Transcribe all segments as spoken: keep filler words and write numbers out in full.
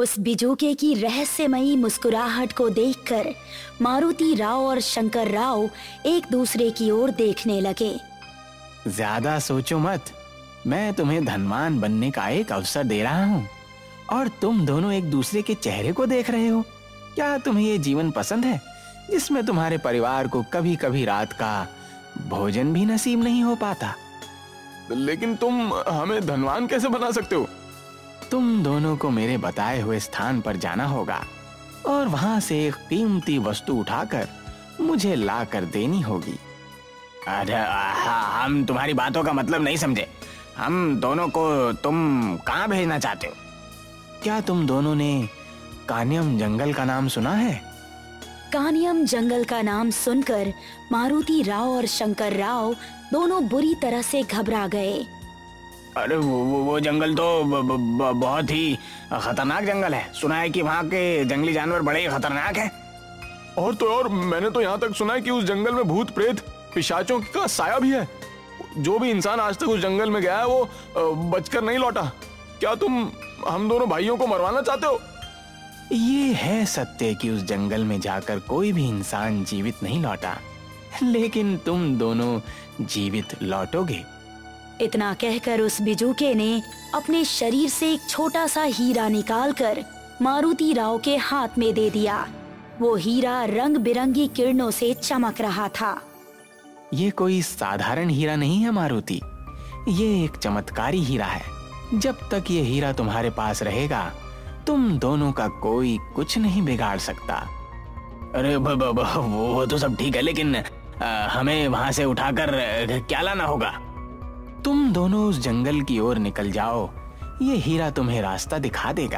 उस बिजूके की रहस्यमयी मुस्कुराहट को देखकर मारुति राव और शंकर राव एक दूसरे की ओर देखने लगे। ज्यादा सोचो मत, मैं तुम्हें धनवान बनने का एक अवसर दे रहा हूँ और तुम दोनों एक दूसरे के चेहरे को देख रहे हो। क्या तुम्हें ये जीवन पसंद है जिसमें तुम्हारे परिवार को कभी कभी रात का भोजन भी नसीब नहीं हो पाता? लेकिन तुम हमें धनवान कैसे बना सकते हो? तुम दोनों को मेरे बताए हुए स्थान पर जाना होगा और वहां से एक कीमती वस्तु उठाकर मुझे ला कर देनी होगी। अरे हम तुम्हारी बातों का मतलब नहीं समझे। हम दोनों को तुम कहाँ भेजना चाहते हो? क्या तुम दोनों ने कान्यम जंगल का नाम सुना है? कान्यम जंगल का नाम सुनकर मारुति राव और शंकर राव दोनों बुरी तरह से घबरा गए। अरे वो वो, वो जंगल तो ब, ब, ब, बहुत ही खतरनाक जंगल है। सुना है कि वहाँ के जंगली जानवर बड़े ही खतरनाक हैं। और तो और मैंने तो यहाँ तक सुना है कि उस जंगल में भूत प्रेत पिशाचों का साया भी है। जो भी इंसान आज तक उस जंगल में गया है वो बचकर नहीं लौटा। क्या तुम हम दोनों भाइयों को मरवाना चाहते हो? ये है सत्य कि उस जंगल में जाकर कोई भी इंसान जीवित नहीं लौटा, लेकिन तुम दोनों जीवित लौटोगे। इतना कहकर उस बिजूके ने अपने शरीर से एक छोटा सा हीरा निकालकर मारुति राव के हाथ में दे दिया। वो हीरा रंग बिरंगी किरणों से चमक रहा था। ये कोई साधारण हीरा नहीं है मारुति, ये एक चमत्कारी हीरा है। जब तक ये हीरा तुम्हारे पास रहेगा तुम दोनों का कोई कुछ नहीं बिगाड़ सकता। अरे ब, ब, ब, वो तो सब ठीक है, लेकिन आ, हमें वहां से उठाकर क्या लाना होगा? तुम दोनों उस जंगल की ओर निकल जाओ, ये हीरा तुम्हें रास्ता दिखा देगा।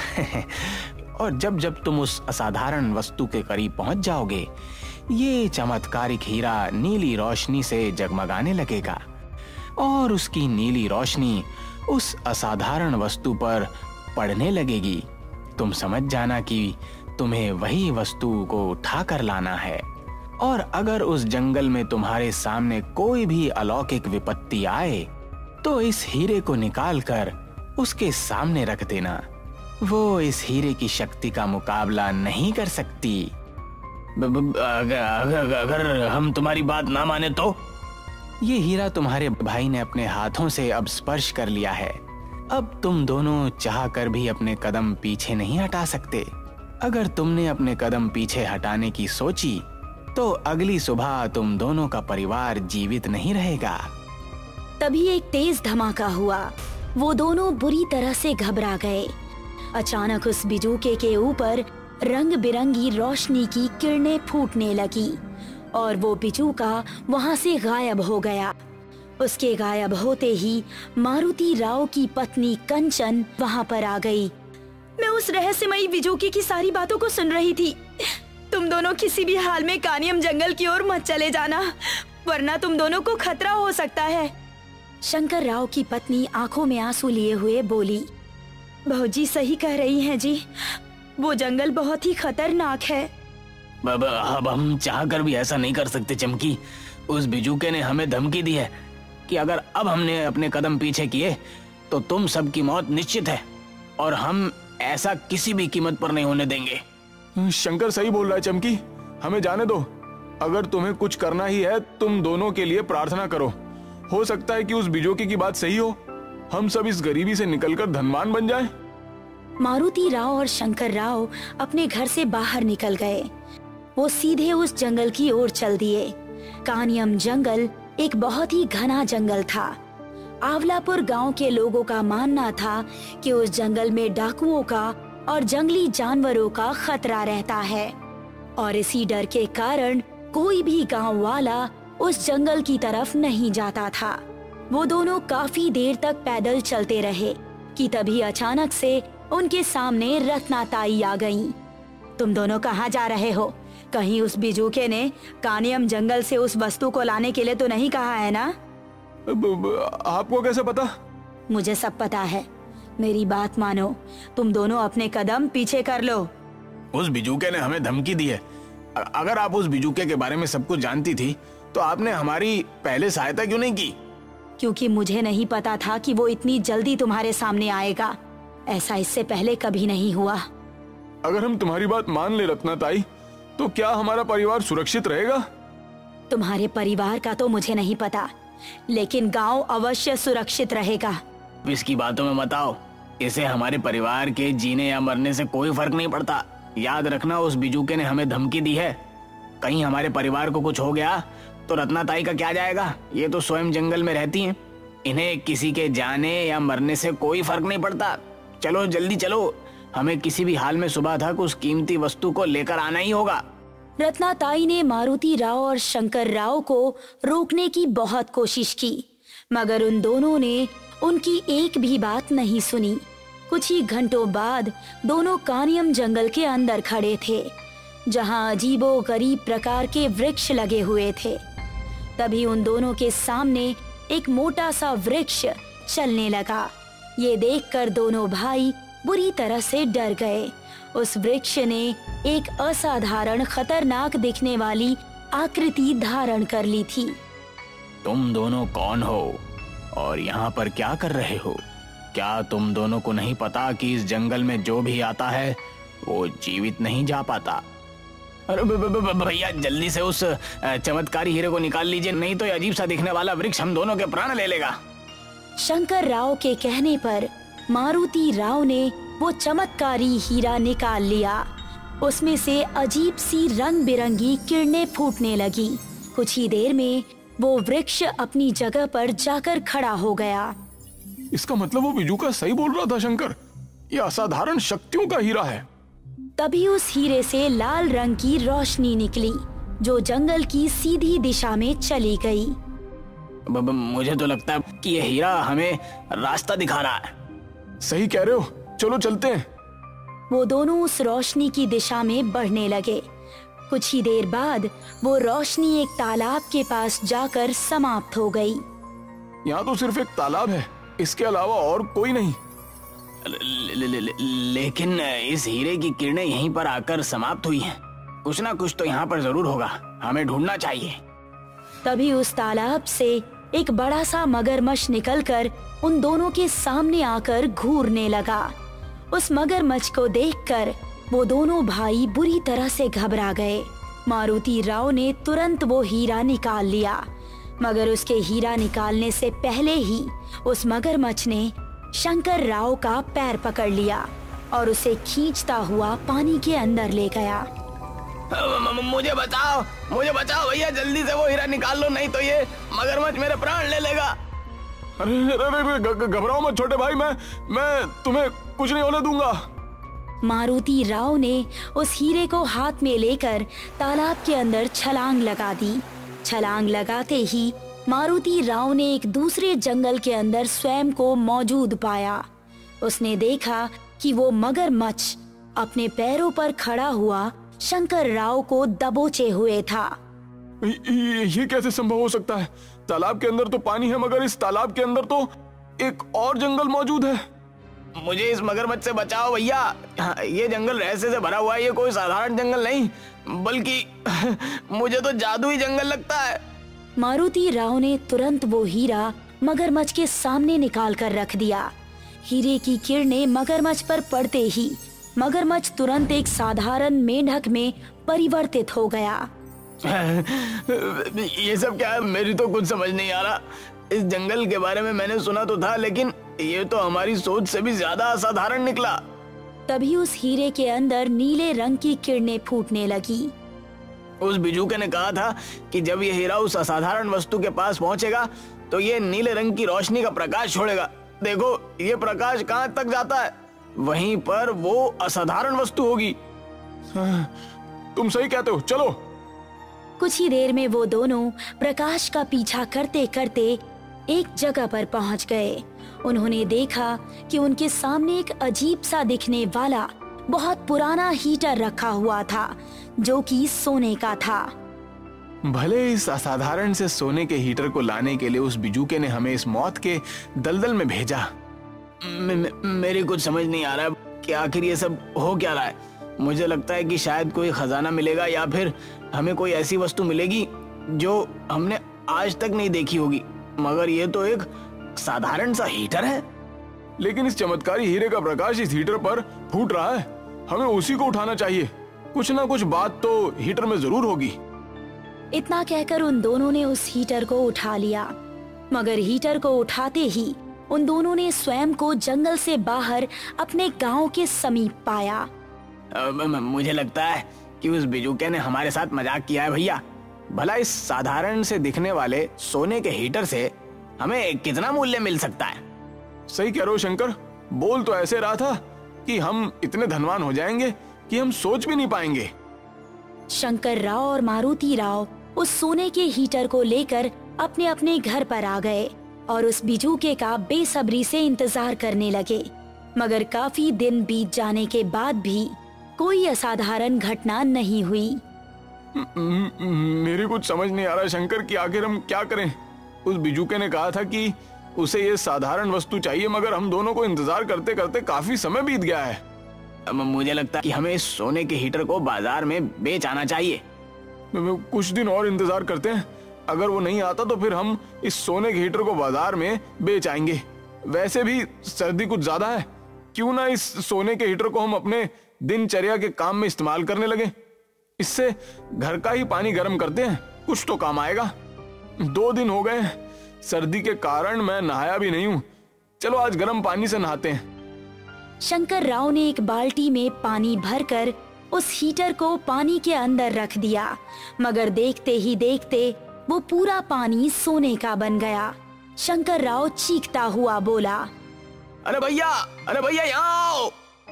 और जब जब तुम उस असाधारण वस्तु के करीब पहुंच जाओगे, ये चमत्कारिक हीरा नीली रोशनी से जगमगाने लगेगा और उसकी नीली रोशनी उस असाधारण वस्तु पर पड़ने लगेगी। तुम समझ जाना कि तुम्हें वही वस्तु को उठा कर लाना है। और अगर उस जंगल में तुम्हारे सामने कोई भी अलौकिक विपत्ति आए तो इस हीरे को निकालकर उसके सामने रख देना। वो इस हीरे की शक्ति का मुकाबला नहीं कर सकती। अगर, अगर, अगर हम तुम्हारी बात ना माने तो? ये हीरा तुम्हारे भाई ने अपने हाथों से अब स्पर्श कर लिया है। अब तुम दोनों चाह कर भी अपने कदम पीछे नहीं हटा सकते। अगर तुमने अपने कदम पीछे हटाने की सोची तो अगली सुबह तुम दोनों का परिवार जीवित नहीं रहेगा। तभी एक तेज धमाका हुआ। वो दोनों बुरी तरह से घबरा गए। अचानक उस बिजूके के ऊपर रंग बिरंगी रोशनी की किरणें फूटने लगी और वो बिजूका वहां से गायब हो गया। उसके गायब होते ही मारुति राव की पत्नी कंचन वहां पर आ गई। मैं उस रहस्यमयी बिजूके की सारी बातों को सुन रही थी। तुम दोनों किसी भी हाल में कान्यम जंगल की ओर मत चले जाना, वरना तुम दोनों को खतरा हो सकता है। शंकर राव की पत्नी आंखों में आंसू लिए हुए बोली, भौजी सही कह रही हैं जी, वो जंगल बहुत ही खतरनाक है। बाबा, अब हम चाहकर भी ऐसा नहीं कर सकते चमकी। उस बिजूके ने हमें धमकी दी है कि अगर अब हमने अपने कदम पीछे किए तो तुम सबकी मौत निश्चित है और हम ऐसा किसी भी कीमत पर नहीं होने देंगे। शंकर सही बोल रहा है चमकी, हमें जाने दो। अगर तुम्हें कुछ करना ही है तुम दोनों के लिए प्रार्थना करो। हो सकता है कि उस बिजूके की बात सही हो, हम सब इस गरीबी से निकलकर धनवान बन जाएं। मारुति राव और शंकर राव अपने घर से बाहर निकल गए। वो सीधे उस जंगल की ओर चल दिए। कान्यम जंगल एक बहुत ही घना जंगल था। आवलापुर गांव के लोगों का मानना था कि उस जंगल में डाकुओं का और जंगली जानवरों का खतरा रहता है और इसी डर के कारण कोई भी गांव वाला उस जंगल की तरफ नहीं जाता था। वो दोनों काफी देर तक पैदल चलते रहे कि तभी अचानक से उनके सामने रत्नाताई आ गईं। तुम दोनों कहाँ जा रहे हो? कहीं उस बिजूके ने कान्यम जंगल से उस वस्तु को लाने के लिए तो नहीं कहा है ना? आपको कैसे पता? मुझे सब पता है। मेरी बात मानो, तुम दोनों अपने कदम पीछे कर लो। उस बिजूके ने हमें धमकी दी है। अगर आप उस बिजूके के बारे में सब कुछ जानती थी तो आपने हमारी पहले सहायता क्यों नहीं की? क्योंकि मुझे नहीं पता था कि वो इतनी जल्दी तुम्हारे सामने आएगा। ऐसा इससे पहले कभी नहीं हुआ। अगर हम तुम्हारी बात मान ले रत्नाताई, तो क्या हमारा परिवार सुरक्षित रहेगा? तुम्हारे परिवार का तो मुझे नहीं पता, लेकिन गांव अवश्य सुरक्षित रहेगा। इसकी बातों में मत आओ। इसे हमारे परिवार के जीने या मरने से कोई फर्क नहीं पड़ता। याद रखना, उस बिजूके ने हमें धमकी दी है। कहीं हमारे परिवार को कुछ हो गया तो रत्नाताई का क्या जाएगा? ये तो स्वयं जंगल में रहती हैं। इन्हें किसी के जाने या मरने से कोई फर्क नहीं पड़ता। चलो जल्दी चलो, हमें किसी भी हाल में सुबह तक उस कीमती वस्तु को लेकर आना ही होगा। रत्नाताई ने मारुति राव और शंकर राव को रोकने की बहुत कोशिश की, मगर उन दोनों ने उनकी एक भी बात नहीं सुनी। कुछ ही घंटों बाद दोनों कानियम जंगल के अंदर खड़े थे, जहां अजीबो गरीब प्रकार के वृक्ष लगे हुए थे। तभी उन दोनों के सामने एक मोटा सा वृक्ष चलने लगा। ये देखकर दोनों भाई बुरी तरह से डर गए। उस वृक्ष ने एक असाधारण खतरनाक दिखने वाली आकृति धारण कर ली थी। तुम दोनों कौन हो और यहाँ पर क्या कर रहे हो? क्या तुम दोनों को नहीं पता कि इस जंगल में जो भी आता है वो जीवित नहीं जा पाता? अरे भैया, जल्दी से उस चमत्कारी हीरे को निकाल लीजिए, नहीं तो ये अजीब सा दिखने वाला वृक्ष हम दोनों के प्राण ले लेगा। शंकर राव के कहने पर मारुति राव ने वो चमत्कारी हीरा निकाल लिया। उसमें से अजीब सी रंग बिरंगी किरणें फूटने लगी। कुछ ही देर में वो वृक्ष अपनी जगह पर जाकर खड़ा हो गया। इसका मतलब वो बिजूका सही बोल रहा था शंकर, ये असाधारण शक्तियों का हीरा है। तभी उस हीरे से लाल रंग की रोशनी निकली, जो जंगल की सीधी दिशा में चली गई। मुझे तो लगता है कि ये हीरा हमें रास्ता दिखा रहा है। सही कह रहे हो, चलो चलते हैं। वो दोनों उस रोशनी की दिशा में बढ़ने लगे। कुछ ही देर बाद वो रोशनी एक तालाब के पास जाकर समाप्त हो गई। यहाँ तो सिर्फ एक तालाब है, इसके अलावा और कोई नहीं। ले, ले, ले, ले, लेकिन इस हीरे की किरणें यहीं पर आकर समाप्त हुई हैं। कुछ ना कुछ तो यहाँ पर जरूर होगा, हमें ढूंढना चाहिए। तभी उस तालाब से एक बड़ा सा मगरमच्छ निकलकर उन दोनों के सामने आकर घूरने लगा। उस मगरमच्छ को देखकर वो दोनों भाई बुरी तरह से घबरा गए। मारुति राव ने तुरंत वो हीरा निकाल लिया, मगर उसके हीरा निकालने से पहले ही उस मगरमच्छ ने शंकर राव का पैर पकड़ लिया और उसे खींचता हुआ पानी के अंदर ले गया। मुझे बचाओ, मुझे बचाओ भैया, जल्दी से वो हीरा निकाल लो, नहीं तो ये मगरमच्छ मेरे प्राण ले लेगा। अरे अरे घबराओ मत छोटे भाई, मैं मैं तुम्हें कुछ नहीं होने दूंगा। मारुति राव ने उस हीरे को हाथ में लेकर तालाब के अंदर छलांग लगा दी। छलांग लगाते ही मारुति राव ने एक दूसरे जंगल के अंदर स्वयं को मौजूद पाया। उसने देखा कि वो मगरमच्छ अपने पैरों पर खड़ा हुआ शंकर राव को दबोचे हुए था। ये, ये कैसे संभव हो सकता है? तालाब के अंदर तो पानी है, मगर इस तालाब के अंदर तो एक और जंगल मौजूद है। मुझे इस मगरमच्छ से बचाओ भैया, ये जंगल रहस्य से भरा हुआ है, ये कोई साधारण जंगल नहीं, बल्कि मुझे तो जादुई जंगल लगता है। मारुति राव ने तुरंत वो हीरा मगरमच्छ के सामने निकाल कर रख दिया। हीरे की किरणें मगरमच्छ पर पड़ते ही मगरमच्छ तुरंत एक साधारण मेंढक में परिवर्तित हो गया। ये सब क्या है? मेरी तो कुछ समझ नहीं आ रहा। इस जंगल के बारे में मैंने सुना तो था, लेकिन ये तो हमारी सोच से भी ज्यादा असाधारण निकला। तभी उस हीरे के अंदर नीले रंग की किरणें फूटने लगी। उस बिजूके ने कहा था कि जब ये हीरा उस असाधारण वस्तु के पास पहुंचेगा तो ये नीले रंग की रोशनी का प्रकाश छोड़ेगा। देखो, ये प्रकाश कहां तक जाता है, वहीं पर वो असाधारण वस्तु होगी। तुम सही कहते हो, चलो। कुछ ही देर में वो दोनों प्रकाश का पीछा करते करते एक जगह पर पहुंच गए। उन्होंने देखा कि उनके सामने एक अजीब सा दिखने वाला बहुत पुराना हीटर रखा हुआ था, जो कि सोने का था। भले इस असाधारण से सोने के हीटर को लाने के लिए उस बिजूके ने हमें इस मौत के दलदल में भेजा। मेरी कुछ समझ नहीं आ रहा कि आखिर ये सब हो क्या रहा है। मुझे लगता है कि शायद कोई खजाना मिलेगा या फिर हमें कोई ऐसी वस्तु मिलेगी जो हमने आज तक नहीं देखी होगी, मगर ये तो एक साधारण सा हीटर है। लेकिन इस चमत्कारी हीरे का प्रकाश इस हीटर पर फूट रहा है। हमें उसी को उठाना चाहिए। कुछ ना कुछ बात तो हीटर में जरूर होगी। इतना कहकर उन दोनों ने उस हीटर को उठा लिया, मगर हीटर को उठाते ही उन दोनों ने स्वयं को जंगल से बाहर अपने गांव के समीप पाया। अब मुझे लगता है कि उस बिजुके ने हमारे साथ मजाक किया है भैया। भला इस साधारण से दिखने वाले सोने के हीटर से हमें कितना मूल्य मिल सकता है? सही कह रहे हो शंकर। बोल तो ऐसे रहा था कि हम इतने धनवान हो जाएंगे कि हम सोच भी नहीं पाएंगे। शंकर राव और मारुति राव उस सोने के हीटर को लेकर अपने अपने घर पर आ गए और उस बिजुके का बेसब्री से इंतजार करने लगे। मगर काफी दिन बीत जाने के बाद भी कोई असाधारण घटना नहीं हुई। मेरे कुछ समझ नहीं आ रहा शंकर कि आखिर हम क्या करें। उस बिजुके ने कहा था कि उसे ये साधारण वस्तु चाहिए, मगर हम दोनों को इंतजार करते करते काफी समय बीत गया है। अब मुझे लगता है कि हमें इस सोने के हीटर को बाजार में बेच आना चाहिए। कुछ दिन और इंतजार करते हैं। अगर वो नहीं आता तो फिर हम इस सोने के हीटर को बाजार में बेच आएंगे। वैसे भी सर्दी कुछ ज्यादा है, क्यों ना इस सोने के हीटर को हम अपने दिनचर्या के काम में इस्तेमाल करने लगे। इससे घर का ही पानी गर्म करते हैं, कुछ तो काम आएगा। दो दिन हो गए सर्दी के कारण मैं नहाया भी नहीं हूँ। चलो आज गर्म पानी से नहाते हैं। शंकर राव ने एक बाल्टी में पानी भरकर उस हीटर को पानी के अंदर रख दिया, मगर देखते ही देखते वो पूरा पानी सोने का बन गया। शंकर राव चीखता हुआ बोला, अरे भैया, अरे भैया यहाँ आओ।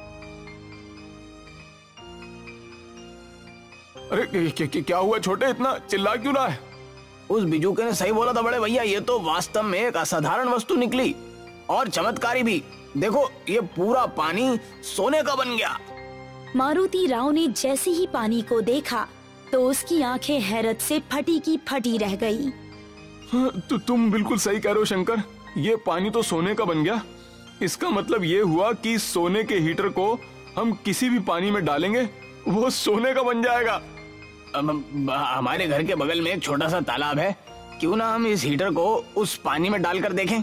अरे क्या हुआ छोटे, इतना चिल्ला क्यों रहा है? उस बिजुके ने सही बोला था बड़े भैया, ये तो वास्तव में एक असाधारण वस्तु निकली और चमत्कारी भी। देखो ये पूरा पानी सोने का बन गया। मारुति राव ने जैसे ही पानी को देखा तो उसकी आंखें हैरत से फटी की फटी रह गई। तो तुम बिल्कुल सही कह रहे हो शंकर, ये पानी तो सोने का बन गया। इसका मतलब ये हुआ कि सोने के हीटर को हम किसी भी पानी में डालेंगे वो सोने का बन जाएगा। हमारे घर के बगल में एक छोटा सा तालाब है, क्यों ना हम इस हीटर को उस पानी में डालकर देखें।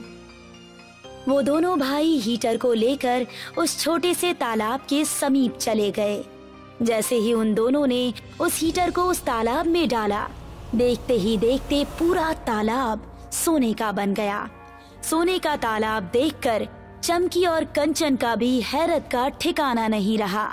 वो दोनों भाई हीटर को लेकर उस छोटे से तालाब के समीप चले गए। जैसे ही उन दोनों ने उस हीटर को उस तालाब में डाला, देखते ही देखते पूरा तालाब सोने का बन गया। सोने का तालाब देखकर चमकी और कंचन का भी हैरत का ठिकाना नहीं रहा।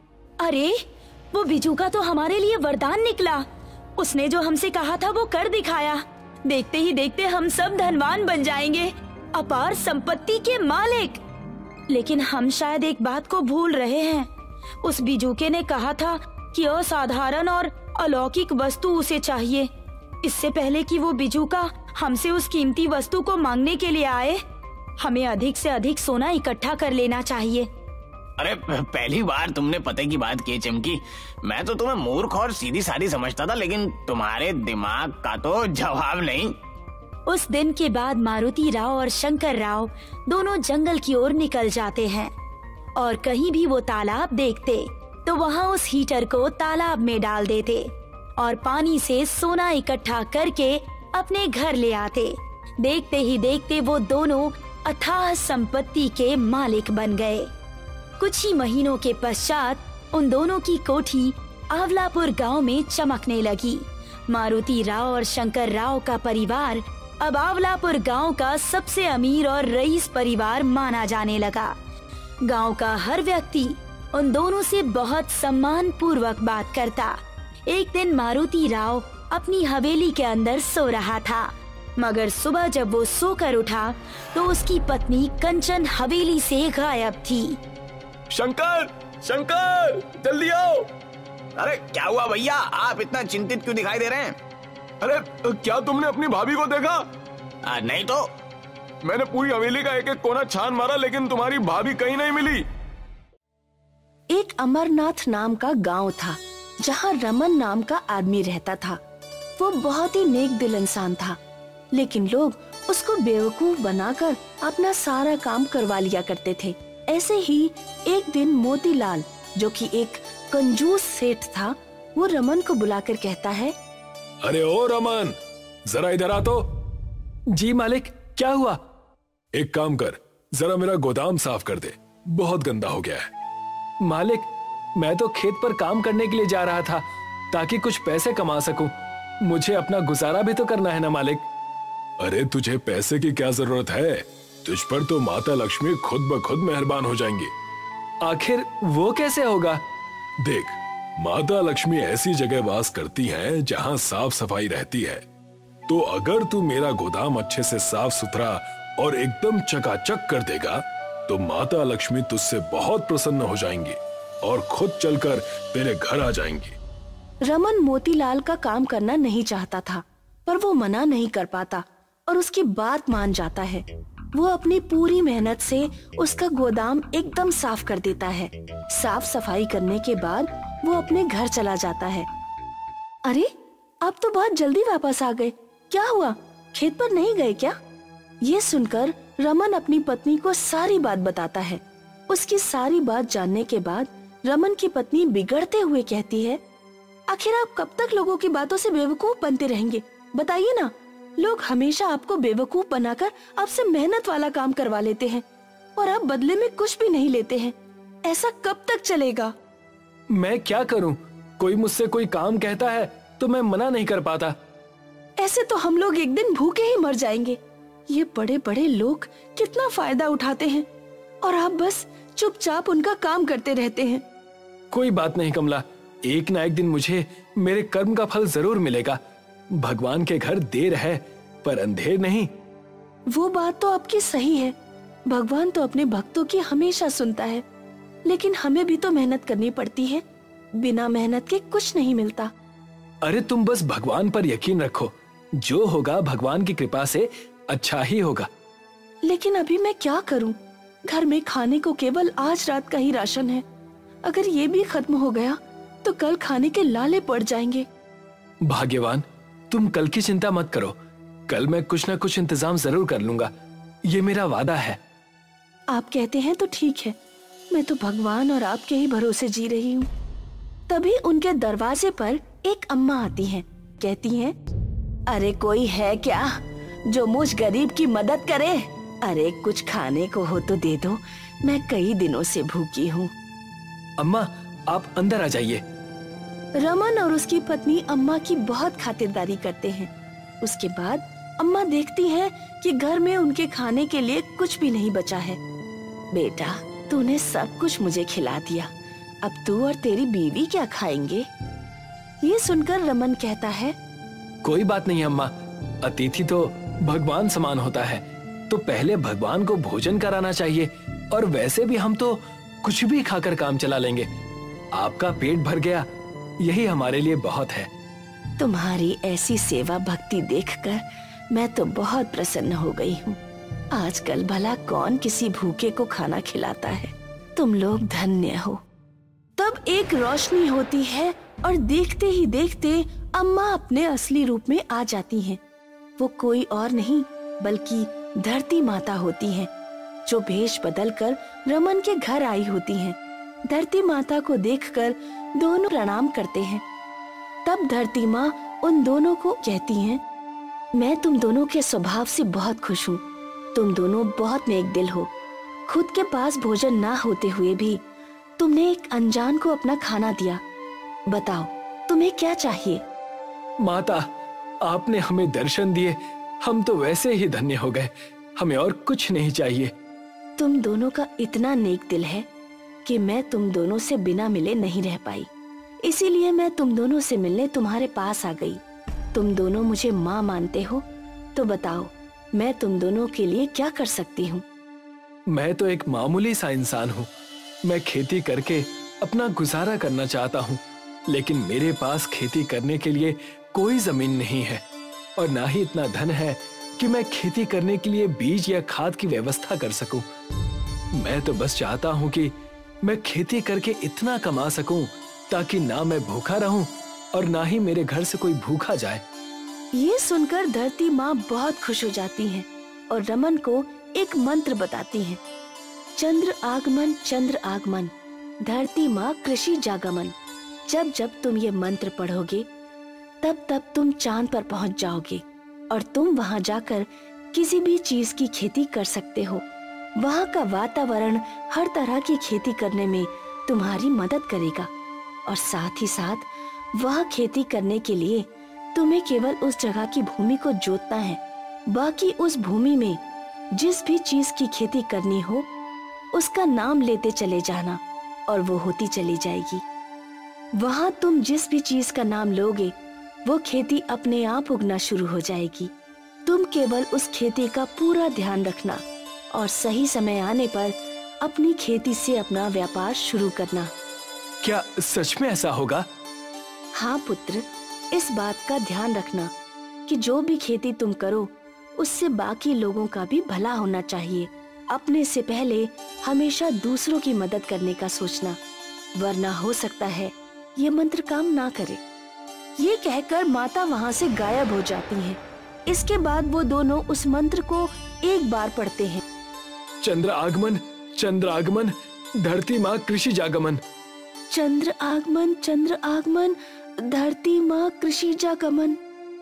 अरे वो बिजुका तो हमारे लिए वरदान निकला। उसने जो हमसे कहा था वो कर दिखाया। देखते ही देखते हम सब धनवान बन जाएंगे, अपार संपत्ति के मालिक। लेकिन हम शायद एक बात को भूल रहे हैं। उस बिजुके ने कहा था कि असाधारण और अलौकिक वस्तु उसे चाहिए। इससे पहले कि वो बिजुका हमसे उस कीमती वस्तु को मांगने के लिए आए, हमें अधिक से अधिक सोना इकट्ठा कर लेना चाहिए। अरे पहली बार तुमने पते की बात की चमकी। मैं तो तुम्हें मूर्ख और सीधी सादी समझता था, लेकिन तुम्हारे दिमाग का तो जवाब नहीं। उस दिन के बाद मारुति राव और शंकर राव दोनों जंगल की ओर निकल जाते हैं और कहीं भी वो तालाब देखते तो वहाँ उस हीटर को तालाब में डाल देते और पानी से सोना इकट्ठा करके अपने घर ले आते। देखते ही देखते वो दोनों अथाह संपत्ति के मालिक बन गए। कुछ ही महीनों के पश्चात उन दोनों की कोठी आंवलापुर गांव में चमकने लगी। मारुति राव और शंकर राव का परिवार अब आंवलापुर गांव का सबसे अमीर और रईस परिवार माना जाने लगा। गांव का हर व्यक्ति उन दोनों से बहुत सम्मान पूर्वक बात करता। एक दिन मारुति राव अपनी हवेली के अंदर सो रहा था, मगर सुबह जब वो सोकर उठा तो उसकी पत्नी कंचन हवेली से गायब थी। शंकर, शंकर, जल्दी आओ। अरे क्या हुआ भैया, आप इतना चिंतित क्यों दिखाई दे रहे हैं? अरे क्या तुमने अपनी भाभी को देखा? आ, नहीं तो। मैंने पूरी हवेली का एक एक कोना छान मारा, लेकिन तुम्हारी भाभी कहीं नहीं मिली। एक अमरनाथ नाम का गांव था, जहां रमन नाम का आदमी रहता था। वो बहुत ही नेक दिल इंसान था, लेकिन लोग उसको बेवकूफ बनाकर अपना सारा काम करवा लिया करते थे। ऐसे ही एक दिन मोतीलाल, जो कि एक कंजूस सेठ था, वो रमन को बुलाकर कहता है, अरे ओ रमन, जरा इधर आ तो। जी मालिक, क्या हुआ? एक काम कर, जरा मेरा गोदाम साफ कर दे, बहुत गंदा हो गया है। मालिक, मैं तो खेत पर काम करने के लिए जा रहा था ताकि कुछ पैसे कमा सकूं। मुझे अपना गुजारा भी तो करना है ना मालिक। अरे तुझे पैसे की क्या जरूरत है, तुझ पर तो माता लक्ष्मी खुद ब खुद मेहरबान हो जाएंगी। आखिर वो कैसे होगा? देख, माता लक्ष्मी ऐसी जगह वास करती हैं जहां साफ सफाई रहती है। तो अगर तू मेरा गोदाम अच्छे से साफ सुथरा और एकदम चकाचक कर देगा तो माता लक्ष्मी तुझसे बहुत प्रसन्न हो जाएंगी और खुद चलकर तेरे घर आ जाएंगी। रमन मोतीलाल का काम करना नहीं चाहता था, पर वो मना नहीं कर पाता और उसकी बात मान जाता है। वो अपनी पूरी मेहनत से उसका गोदाम एकदम साफ कर देता है। साफ सफाई करने के बाद वो अपने घर चला जाता है। अरे, आप तो बहुत जल्दी वापस आ गए, क्या हुआ? खेत पर नहीं गए क्या? ये सुनकर रमन अपनी पत्नी को सारी बात बताता है। उसकी सारी बात जानने के बाद रमन की पत्नी बिगड़ते हुए कहती है, आखिर आप कब तक लोगों की बातों से बेवकूफ बनते रहेंगे? बताइए ना, लोग हमेशा आपको बेवकूफ बनाकर आपसे मेहनत वाला काम करवा लेते हैं और आप बदले में कुछ भी नहीं लेते हैं। ऐसा कब तक चलेगा? मैं क्या करूं? कोई मुझसे कोई काम कहता है तो मैं मना नहीं कर पाता। ऐसे तो हम लोग एक दिन भूखे ही मर जाएंगे। ये बड़े बड़े लोग कितना फायदा उठाते हैं और आप बस चुपचाप उनका काम करते रहते हैं। कोई बात नहीं कमला, एक ना एक दिन मुझे मेरे कर्म का फल जरूर मिलेगा। भगवान के घर देर है पर अंधेर नहीं। वो बात तो आपकी सही है, भगवान तो अपने भक्तों की हमेशा सुनता है, लेकिन हमें भी तो मेहनत करनी पड़ती है। बिना मेहनत के कुछ नहीं मिलता। अरे तुम बस भगवान पर यकीन रखो, जो होगा भगवान की कृपा से अच्छा ही होगा। लेकिन अभी मैं क्या करूं? घर में खाने को केवल आज रात का ही राशन है। अगर ये भी खत्म हो गया तो कल खाने के लाले पड़ जाएंगे। भाग्यवान, तुम कल की चिंता मत करो, कल मैं कुछ ना कुछ इंतजाम जरूर कर लूंगा, ये मेरा वादा है। आप कहते हैं तो ठीक है, मैं तो भगवान और आपके ही भरोसे जी रही हूँ। तभी उनके दरवाजे पर एक अम्मा आती हैं। कहती हैं, अरे कोई है क्या जो मुझ गरीब की मदद करे? अरे कुछ खाने को हो तो दे दो, मैं कई दिनों से भूखी हूँ। अम्मा, आप अंदर आ जाइए। रमन और उसकी पत्नी अम्मा की बहुत खातिरदारी करते हैं। उसके बाद अम्मा देखती हैं कि घर में उनके खाने के लिए कुछ भी नहीं बचा है। बेटा, तूने सब कुछ मुझे खिला दिया, अब तू और तेरी बीवी क्या खाएंगे? ये सुनकर रमन कहता है, कोई बात नहीं अम्मा, अतिथि तो भगवान समान होता है, तो पहले भगवान को भोजन कराना चाहिए और वैसे भी हम तो कुछ भी खाकर काम चला लेंगे। आपका पेट भर गया, यही हमारे लिए बहुत है। तुम्हारी ऐसी सेवा भक्ति देखकर मैं तो बहुत प्रसन्न हो गई हूँ। आजकल भला कौन किसी भूखे को खाना खिलाता है? तुम लोग धन्य हो। तब एक रोशनी होती है और देखते ही देखते अम्मा अपने असली रूप में आ जाती हैं। वो कोई और नहीं बल्कि धरती माता होती हैं, जो भेष बदलकर रमन के घर आई होती हैं। धरती माता को देखकर दोनों प्रणाम करते हैं। तब धरती माँ उन दोनों को कहती हैं, मैं तुम दोनों के स्वभाव से बहुत खुश हूँ। तुम दोनों बहुत नेक दिल हो। खुद के पास भोजन ना होते हुए भी तुमने एक अनजान को अपना खाना दिया। बताओ, तुम्हें क्या चाहिए? माता, आपने हमें दर्शन दिए, हम तो वैसे ही धन्य हो गए, हमें और कुछ नहीं चाहिए। तुम दोनों का इतना नेक दिल है कि मैं तुम दोनों से बिना मिले नहीं रह पाई, इसीलिए मैं तुम दोनों से मिलने तुम्हारे पास आ गई। तुम दोनों मुझे माँ मानते हो, तो बताओ मैं तुम दोनों के लिए क्या कर सकती हूँ? मैं तो एक मामूली सा इंसान हूँ। मैं खेती करके अपना गुजारा करना चाहता हूँ, लेकिन मेरे पास खेती करने के लिए कोई जमीन नहीं है और ना ही इतना धन है कि मैं खेती करने के लिए बीज या खाद की व्यवस्था कर सकूं। मैं तो बस चाहता हूं कि मैं खेती करके इतना कमा सकूं ताकि ना मैं भूखा रहूं और ना ही मेरे घर से कोई भूखा जाए। ये सुनकर धरती माँ बहुत खुश हो जाती हैं और रमन को एक मंत्र बताती हैं। चंद्र आगमन चंद्र आगमन, धरती माँ कृषि जागमन। जब जब तुम ये मंत्र पढ़ोगे तब तब तुम चांद पर पहुंच जाओगे और तुम वहां जाकर किसी भी चीज की खेती कर सकते हो। वहाँ का वातावरण हर तरह की खेती करने में तुम्हारी मदद करेगा और साथ ही साथ वह खेती करने के लिए तुम्हें केवल उस जगह की भूमि को जोतना है। बाकी उस भूमि में जिस भी चीज की खेती करनी हो उसका नाम लेते चले जाना और वो होती चली जाएगी। वहाँ तुम जिस भी चीज का नाम लोगे वो खेती अपने आप उगना शुरू हो जाएगी। तुम केवल उस खेती का पूरा ध्यान रखना और सही समय आने पर अपनी खेती से अपना व्यापार शुरू करना। क्या सच में ऐसा होगा? हाँ पुत्र, इस बात का ध्यान रखना कि जो भी खेती तुम करो उससे बाकी लोगों का भी भला होना चाहिए। अपने से पहले हमेशा दूसरों की मदद करने का सोचना, वरना हो सकता है ये मंत्र काम ना करे। ये कहकर माता वहाँ से गायब हो जाती हैं। इसके बाद वो दोनों उस मंत्र को एक बार पढ़ते हैं। चंद्र आगमन, चंद्र आगमन, धरती माँ कृषि जागमन। चंद्र आगमन, चंद्र आगमन, धरती माँ कृषि जागमन।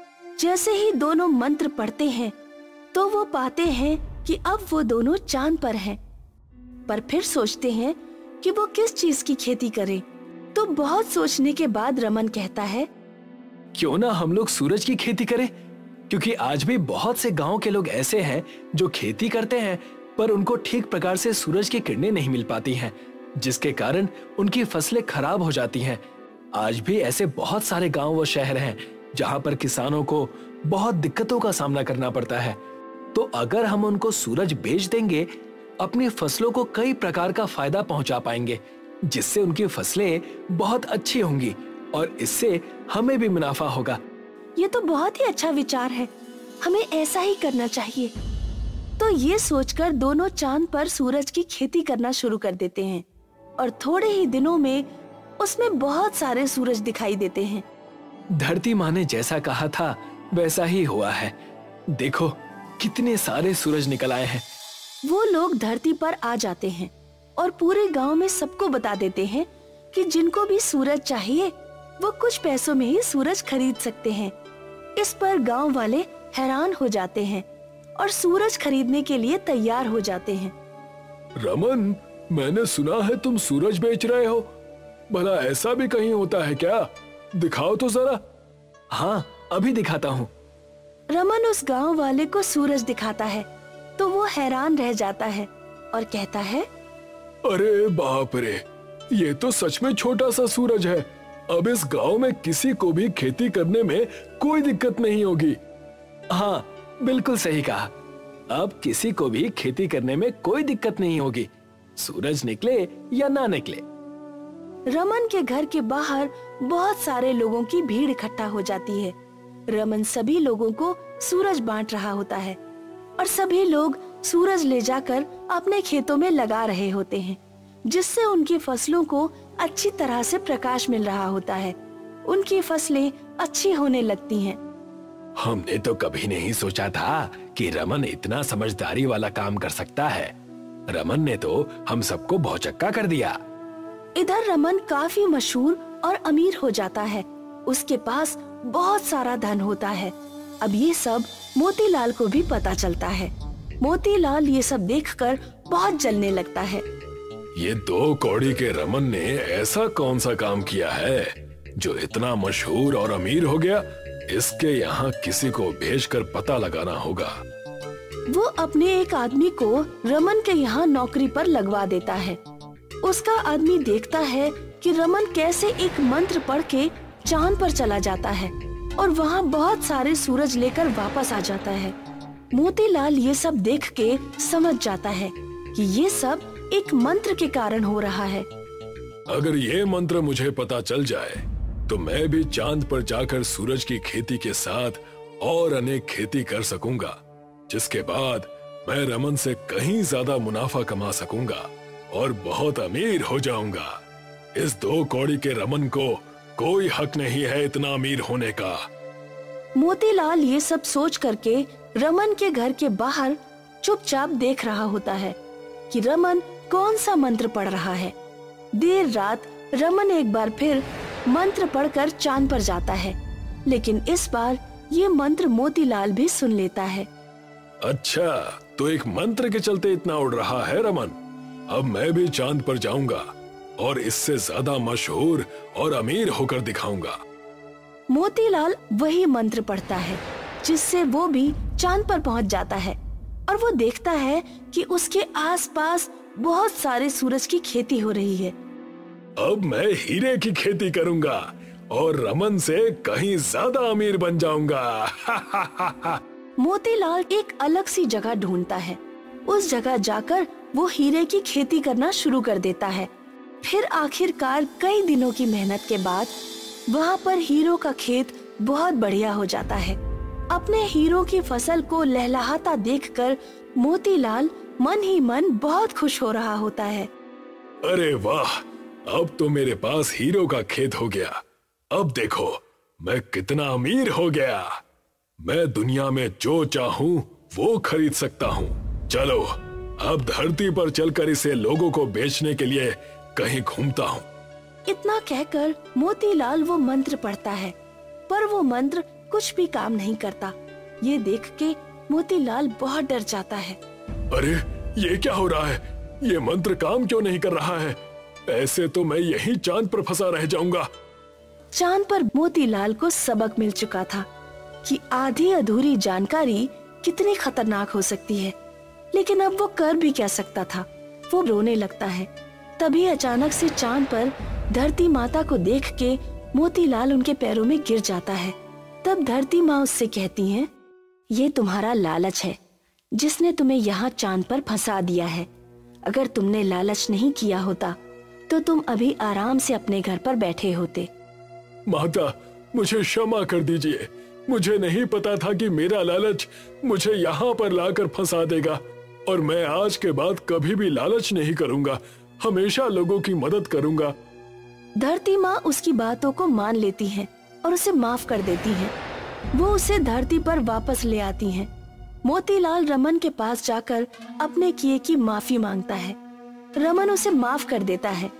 जैसे ही दोनों मंत्र पढ़ते हैं तो वो पाते हैं कि अब वो दोनों चांद पर हैं। पर फिर सोचते हैं कि वो किस चीज की खेती करें। तो बहुत सोचने के बाद रमन कहता है, क्यों ना हम लोग सूरज की खेती करें, क्योंकि आज भी बहुत से गांव के लोग ऐसे हैं जो खेती करते हैं पर उनको ठीक प्रकार से सूरज की किरणें नहीं मिल पाती हैं, जिसके कारण उनकी फसलें खराब हो जाती हैं। आज भी ऐसे बहुत सारे गांव व शहर हैं जहां पर किसानों को बहुत दिक्कतों का सामना करना पड़ता है। तो अगर हम उनको सूरज बेच देंगे, अपनी फसलों को कई प्रकार का फायदा पहुंचा पाएंगे, जिससे उनकी फसलें बहुत अच्छी होंगी और इससे हमें भी मुनाफा होगा। ये तो बहुत ही अच्छा विचार है, हमें ऐसा ही करना चाहिए। तो ये सोचकर दोनों चांद पर सूरज की खेती करना शुरू कर देते हैं और थोड़े ही दिनों में उसमें बहुत सारे सूरज दिखाई देते हैं। धरती माँ ने जैसा कहा था वैसा ही हुआ है। देखो कितने सारे सूरज निकल आए हैं। वो लोग धरती पर आ जाते हैं और पूरे गांव में सबको बता देते हैं कि जिनको भी सूरज चाहिए वो कुछ पैसों में ही सूरज खरीद सकते हैं। इस पर गांव वाले हैरान हो जाते हैं और सूरज खरीदने के लिए तैयार हो जाते हैं। रमन, मैंने सुना है तुम सूरज बेच रहे हो। भला ऐसा भी कहीं होता है क्या? दिखाओ तो जरा। हाँ, अभी दिखाता हूँ। रमन उस गांव वाले को सूरज दिखाता है तो वो हैरान रह जाता है और कहता है, अरे बाप रे, ये तो सच में छोटा सा सूरज है। अब इस गांव में किसी को भी खेती करने में कोई दिक्कत नहीं होगी। हाँ, बिल्कुल सही कहा। अब किसी को भी खेती करने में कोई दिक्कत नहीं होगी, सूरज निकले या ना निकले। रमन के घर के बाहर बहुत सारे लोगों की भीड़ इकट्ठा हो जाती है। रमन सभी लोगों को सूरज बांट रहा होता है और सभी लोग सूरज ले जाकर अपने खेतों में लगा रहे होते हैं, जिससे उनकी फसलों को अच्छी तरह से प्रकाश मिल रहा होता है। उनकी फसलें अच्छी होने लगती हैं। हमने तो कभी नहीं सोचा था कि रमन इतना समझदारी वाला काम कर सकता है। रमन ने तो हम सबको भौचक्का कर दिया। इधर रमन काफी मशहूर और अमीर हो जाता है। उसके पास बहुत सारा धन होता है। अब ये सब मोतीलाल को भी पता चलता है। मोतीलाल ये सब देखकर बहुत जलने लगता है। ये दो कौड़ी के रमन ने ऐसा कौन सा काम किया है जो इतना मशहूर और अमीर हो गया? इसके यहाँ किसी को भेजकर पता लगाना होगा। वो अपने एक आदमी को रमन के यहाँ नौकरी पर लगवा देता है। उसका आदमी देखता है कि रमन कैसे एक मंत्र पढ़ के चांद पर चला जाता है और वहाँ बहुत सारे सूरज लेकर वापस आ जाता है। मोतीलाल ये सब देख के समझ जाता है कि ये सब एक मंत्र के कारण हो रहा है। अगर ये मंत्र मुझे पता चल जाए तो मैं भी चांद पर जाकर सूरज की खेती के साथ और अनेक खेती कर सकूंगा, जिसके बाद मैं रमन से कहीं ज्यादा मुनाफा कमा सकूंगा और बहुत अमीर हो जाऊंगा। इस दो कौड़ी के रमन को कोई हक नहीं है इतना अमीर होने का। मोतीलाल ये सब सोच करके रमन के घर के बाहर चुपचाप देख रहा होता है कि रमन कौन सा मंत्र पढ़ रहा है। देर रात रमन एक बार फिर मंत्र पढ़कर चांद पर जाता है, लेकिन इस बार ये मंत्र मोतीलाल भी सुन लेता है। अच्छा, तो एक मंत्र के चलते इतना उड़ रहा है रमन। अब मैं भी चांद पर जाऊंगा और इससे ज्यादा मशहूर और अमीर होकर दिखाऊंगा। मोतीलाल वही मंत्र पढ़ता है जिससे वो भी चांद पर पहुंच जाता है और वो देखता है कि उसके आसपास बहुत सारे सूरज की खेती हो रही है। अब मैं हीरे की खेती करूंगा और रमन से कहीं ज्यादा अमीर बन जाऊंगा। मोतीलाल एक अलग सी जगह ढूंढता है। उस जगह जाकर वो हीरे की खेती करना शुरू कर देता है। फिर आखिरकार कई दिनों की मेहनत के बाद वहाँ पर हीरो का खेत बहुत बढ़िया हो जाता है। अपने हीरो की फसल को लहलहाता देखकर मोतीलाल मन ही मन बहुत खुश हो रहा होता है। अरे वाह, अब तो मेरे पास हीरो का खेत हो गया। अब देखो मैं कितना अमीर हो गया। मैं दुनिया में जो चाहूं वो खरीद सकता हूं। चलो अब धरती पर चलकर इसे लोगों को बेचने के लिए कहीं घूमता हूं। इतना कहकर मोतीलाल वो मंत्र पढ़ता है, पर वो मंत्र कुछ भी काम नहीं करता। ये देख के मोतीलाल बहुत डर जाता है। अरे ये क्या हो रहा है? ये मंत्र काम क्यों नहीं कर रहा है? ऐसे तो मैं यहीं चांद पर फंसा रह जाऊंगा। चांद पर मोतीलाल को सबक मिल चुका था कि आधी अधूरी जानकारी कितनी खतरनाक हो सकती है, लेकिन अब वो कर भी क्या सकता था। वो रोने लगता है। तभी अचानक से चांद पर धरती माता को देख के मोतीलाल उनके पैरों में गिर जाता है। तब धरती माँ उससे कहती हैं, ये तुम्हारा लालच है जिसने तुम्हें यहाँ चांद पर फंसा दिया है। अगर तुमने लालच नहीं किया होता तो तुम अभी आराम से अपने घर पर बैठे होते। माता, मुझे क्षमा कर दीजिए। मुझे नहीं पता था कि मेरा लालच मुझे यहाँ पर लाकर फंसा देगा, और मैं आज के बाद कभी भी लालच नहीं करूँगा। हमेशा लोगों की मदद करूँगा। धरती माँ उसकी बातों को मान लेती हैं और उसे माफ कर देती हैं। वो उसे धरती पर वापस ले आती हैं। मोतीलाल रमन के पास जाकर अपने किए की माफी मांगता है। रमन उसे माफ कर देता है।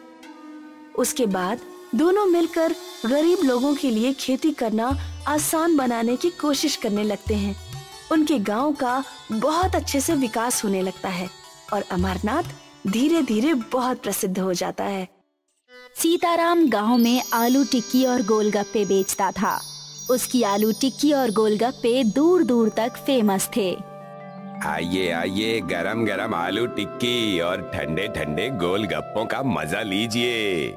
उसके बाद दोनों मिलकर गरीब लोगों के लिए खेती करना आसान बनाने की कोशिश करने लगते हैं। उनके गांव का बहुत अच्छे से विकास होने लगता है और अमरनाथ धीरे धीरे बहुत प्रसिद्ध हो जाता है। सीताराम गांव में आलू टिक्की और गोलगप्पे बेचता था। उसकी आलू टिक्की और गोलगप्पे दूर दूर तक फेमस थे। आइए आइए, गरम गरम आलू टिक्की और ठंडे ठंडे गोलगप्पों का मजा लीजिए।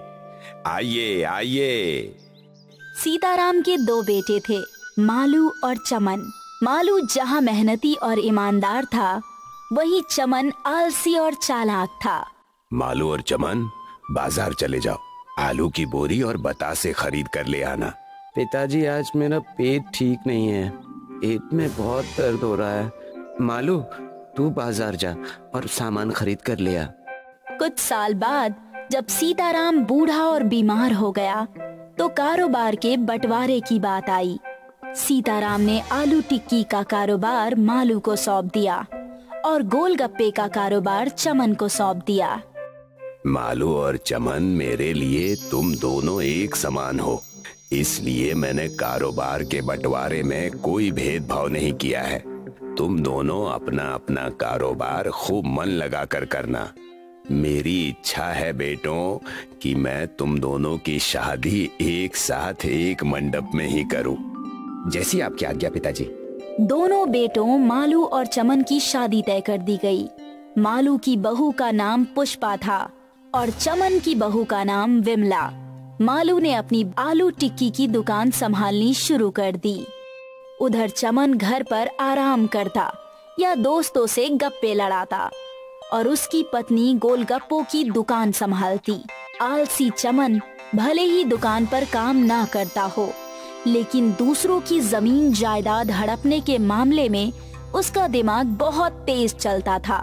आइए आइए। सीताराम के दो बेटे थे, मालू और चमन। मालू जहाँ मेहनती और ईमानदार था, वहीं चमन आलसी और चालाक था। मालू और चमन, बाजार चले जाओ। आलू की बोरी और बतासे खरीद कर ले आना। पिताजी, आज मेरा पेट ठीक नहीं है। पेट में बहुत दर्द हो रहा है। मालू, तू बाजार जा और सामान खरीद कर ले आ। कुछ साल बाद जब सीताराम बूढ़ा और बीमार हो गया तो कारोबार के बंटवारे की बात आई। सीताराम ने आलू टिक्की का कारोबार मालू को सौंप दिया और गोलगप्पे का कारोबार चमन को सौंप दिया। मालू और चमन, मेरे लिए तुम दोनों एक समान हो, इसलिए मैंने कारोबार के बंटवारे में कोई भेदभाव नहीं किया है। तुम दोनों अपना अपना कारोबार खूब मन लगा कर करना। मेरी इच्छा है बेटों कि मैं तुम दोनों की शादी एक साथ एक मंडप में ही करूं। जैसी आपकी आज्ञा पिताजी। दोनों बेटों मालू और चमन की शादी तय कर दी गई। मालू की बहू का नाम पुष्पा था और चमन की बहू का नाम विमला। मालू ने अपनी आलू टिक्की की दुकान संभालनी शुरू कर दी। उधर चमन घर पर आराम करता या दोस्तों से गप्पे लड़ाता और उसकी पत्नी गोलगप्पों की दुकान संभालती। आलसी चमन भले ही दुकान पर काम ना करता हो, लेकिन दूसरों की जमीन जायदाद हड़पने के मामले में उसका दिमाग बहुत तेज चलता था।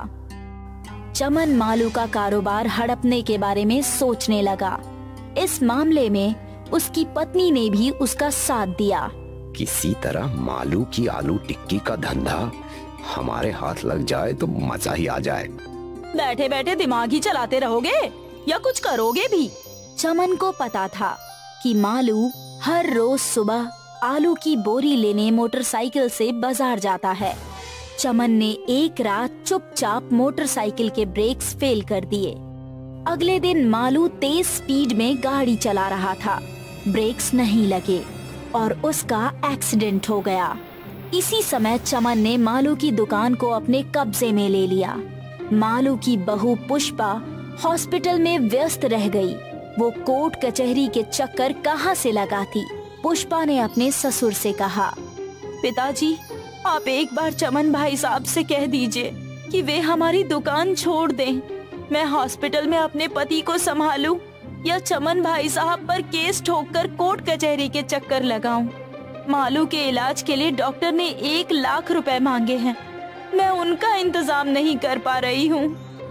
चमन मालू का कारोबार हड़पने के बारे में सोचने लगा। इस मामले में उसकी पत्नी ने भी उसका साथ दिया। किसी तरह मालू की आलू टिक्की का धंधा हमारे हाथ लग जाए तो मजा ही आ जाए। बैठे बैठे दिमाग ही चलाते रहोगे या कुछ करोगे भी? चमन को पता था कि मालू हर रोज सुबह आलू की बोरी लेने मोटरसाइकिल से बाजार जाता है। चमन ने एक रात चुपचाप मोटरसाइकिल के ब्रेक्स फेल कर दिए। अगले दिन मालू तेज स्पीड में गाड़ी चला रहा था, ब्रेक्स नहीं लगे और उसका एक्सीडेंट हो गया। इसी समय चमन ने मालू की दुकान को अपने कब्जे में ले लिया। मालू की बहू पुष्पा हॉस्पिटल में व्यस्त रह गई। वो कोर्ट कचहरी के चक्कर कहाँ से लगाती। पुष्पा ने अपने ससुर से कहा, पिताजी, आप एक बार चमन भाई साहब से कह दीजिए कि वे हमारी दुकान छोड़ दें। मैं हॉस्पिटल में अपने पति को संभालूं या चमन भाई साहब पर केस ठोककर कोर्ट कचहरी के चक्कर लगाऊं। मालू के इलाज के लिए डॉक्टर ने एक लाख रुपए मांगे हैं। मैं उनका इंतजाम नहीं कर पा रही हूँ।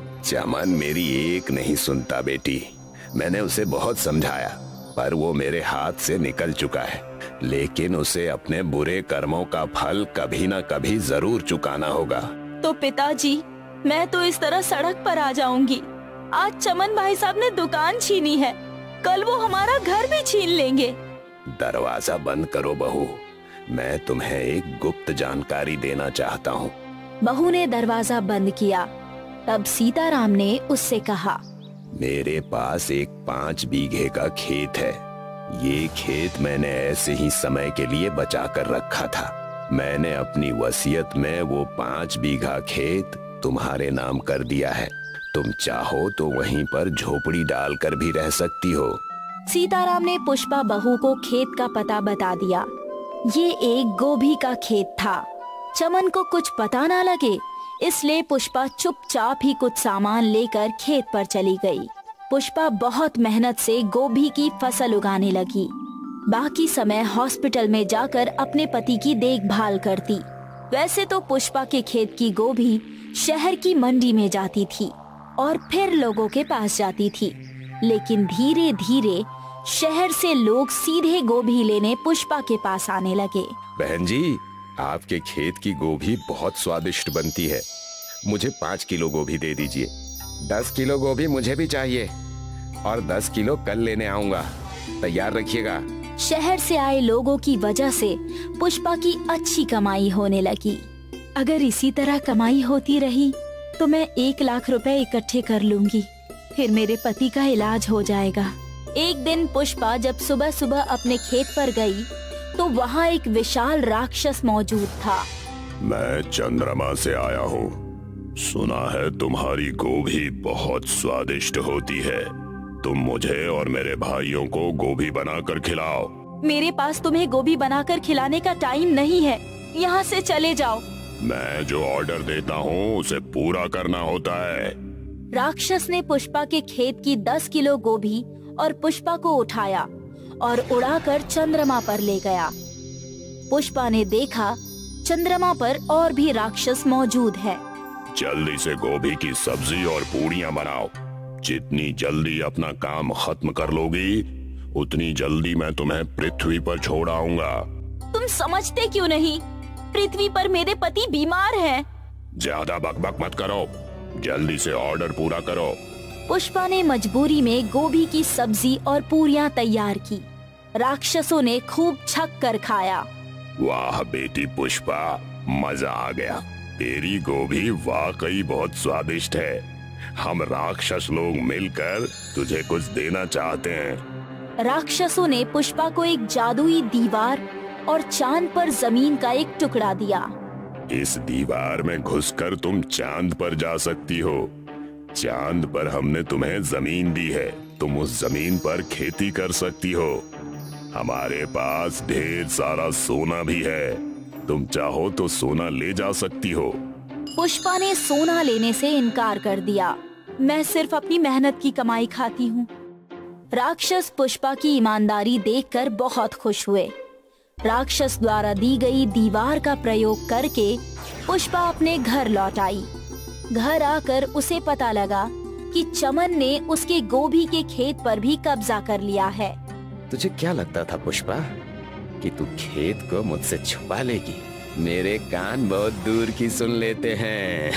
चमन मेरी एक नहीं सुनता बेटी। मैंने उसे बहुत समझाया पर वो मेरे हाथ से निकल चुका है। लेकिन उसे अपने बुरे कर्मों का फल कभी न कभी जरूर चुकाना होगा। तो पिताजी, मैं तो इस तरह सड़क पर आ जाऊंगी। आज चमन भाई साहब ने दुकान छीनी है, कल वो हमारा घर भी छीन लेंगे। दरवाजा बंद करो बहू, मैं तुम्हें एक गुप्त जानकारी देना चाहता हूँ। बहू ने दरवाजा बंद किया। तब सीताराम ने उससे कहा, मेरे पास एक पाँच बीघे का खेत है। ये खेत मैंने ऐसे ही समय के लिए बचा कर रखा था। मैंने अपनी वसीयत में वो पाँच बीघा खेत तुम्हारे नाम कर दिया है। तुम चाहो तो वहीं पर झोपड़ी डालकर भी रह सकती हो। सीताराम ने पुष्पा बहू को खेत का पता बता दिया। ये एक गोभी का खेत था। चमन को कुछ पता ना लगे, इसलिए पुष्पा चुपचाप ही कुछ सामान लेकर खेत पर चली गई। पुष्पा बहुत मेहनत से गोभी की फसल उगाने लगी। बाकी समय हॉस्पिटल में जाकर अपने पति की देखभाल करती। वैसे तो पुष्पा के खेत की गोभी शहर की मंडी में जाती थी और फिर लोगों के पास जाती थी, लेकिन धीरे धीरे शहर से लोग सीधे गोभी लेने पुष्पा के पास आने लगे। बहन जी, आपके खेत की गोभी बहुत स्वादिष्ट बनती है। मुझे पाँच किलो गोभी दे दीजिए। दस किलो गोभी मुझे भी चाहिए और दस किलो कल लेने आऊंगा। तैयार रखिएगा। शहर से आए लोगों की वजह से पुष्पा की अच्छी कमाई होने लगी। अगर इसी तरह कमाई होती रही तो मैं एक लाख रुपए इकट्ठे कर लूंगी, फिर मेरे पति का इलाज हो जाएगा। एक दिन पुष्पा जब सुबह सुबह अपने खेत पर गई तो वहाँ एक विशाल राक्षस मौजूद था। मैं चंद्रमा से आया हूँ। सुना है तुम्हारी गोभी बहुत स्वादिष्ट होती है। तुम मुझे और मेरे भाइयों को गोभी बनाकर खिलाओ। मेरे पास तुम्हें गोभी बनाकर खिलाने का टाइम नहीं है, यहाँ से चले जाओ। मैं जो ऑर्डर देता हूँ उसे पूरा करना होता है। राक्षस ने पुष्पा के खेत की दस किलो गोभी और पुष्पा को उठाया और उड़ाकर चंद्रमा पर ले गया। पुष्पा ने देखा चंद्रमा पर और भी राक्षस मौजूद है। जल्दी से गोभी की सब्जी और पूड़ियाँ बनाओ। जितनी जल्दी अपना काम खत्म कर लोगी उतनी जल्दी मैं तुम्हें पृथ्वी पर छोड़ आऊंगा। तुम समझते क्यों नहीं? पृथ्वी पर मेरे पति बीमार हैं। ज्यादा बकबक मत करो, जल्दी से ऑर्डर पूरा करो। पुष्पा ने मजबूरी में गोभी की सब्जी और पूरियां तैयार की। राक्षसों ने खूब छक कर खाया। वाह बेटी पुष्पा, मजा आ गया। तेरी गोभी वाकई बहुत स्वादिष्ट है। हम राक्षस लोग मिलकर तुझे कुछ देना चाहते हैं। राक्षसों ने पुष्पा को एक जादुई दीवार और चांद पर जमीन का एक टुकड़ा दिया। इस दीवार में घुसकर तुम चांद पर जा सकती हो। चांद पर हमने तुम्हें जमीन दी है, तुम उस जमीन पर खेती कर सकती हो। हमारे पास ढेर सारा सोना भी है, तुम चाहो तो सोना ले जा सकती हो। पुष्पा ने सोना लेने से इनकार कर दिया। मैं सिर्फ अपनी मेहनत की कमाई खाती हूँ। राक्षस पुष्पा की ईमानदारी देखकर बहुत खुश हुए। राक्षस द्वारा दी गई दीवार का प्रयोग करके पुष्पा अपने घर लौट आई। घर आकर उसे पता लगा कि चमन ने उसके गोभी के खेत पर भी कब्जा कर लिया है। तुझे क्या लगता था पुष्पा कि तू खेत को मुझसे छुपा लेगी? मेरे कान बहुत दूर की सुन लेते हैं।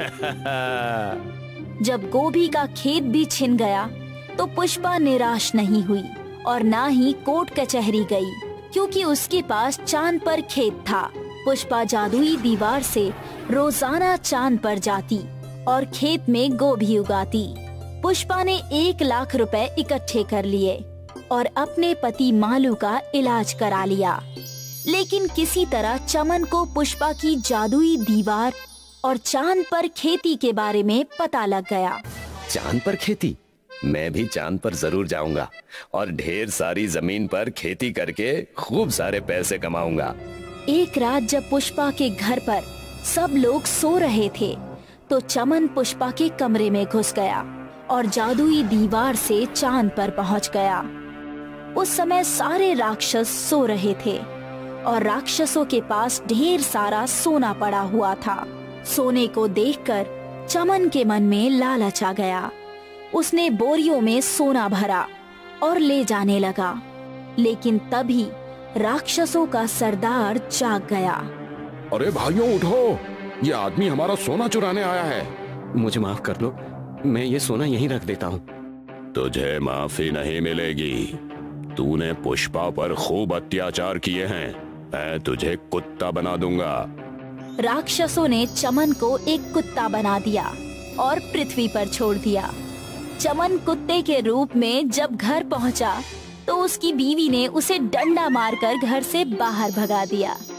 जब गोभी का खेत भी छिन गया तो पुष्पा निराश नहीं हुई और ना ही कोर्ट कचहरी गई, क्योंकि उसके पास चांद पर खेत था। पुष्पा जादुई दीवार से रोजाना चांद पर जाती और खेत में गोभी उगाती। पुष्पा ने एक लाख रुपए इकट्ठे कर लिए और अपने पति मालू का इलाज करा लिया। लेकिन किसी तरह चमन को पुष्पा की जादुई दीवार और चांद पर खेती के बारे में पता लग गया। चांद पर खेती? मैं भी चांद पर जरूर जाऊंगा और ढेर सारी जमीन पर खेती करके खूब सारे पैसे कमाऊंगा। एक रात जब पुष्पा के घर पर सब लोग सो रहे थे तो चमन पुष्पा के कमरे में घुस गया और जादुई दीवार से चांद पर पहुंच गया। उस समय सारे राक्षस सो रहे थे और राक्षसों के पास ढेर सारा सोना पड़ा हुआ था। सोने को देखकर चमन के मन में लालच आ गया। उसने बोरियों में सोना भरा और ले जाने लगा। लेकिन तभी राक्षसों का सरदार जाग गया। अरे भाइयों उठो, ये आदमी हमारा सोना चुराने आया है। मुझे माफ कर दो, मैं ये सोना यहीं रख देता हूँ। तुझे माफी नहीं मिलेगी। तूने पुष्पा पर खूब अत्याचार किए हैं। मैं तुझे कुत्ता बना दूंगा। राक्षसों ने चमन को एक कुत्ता बना दिया और पृथ्वी पर छोड़ दिया। चमन कुत्ते के रूप में जब घर पहुंचा तो उसकी बीवी ने उसे डंडा मारकर घर से बाहर भगा दिया।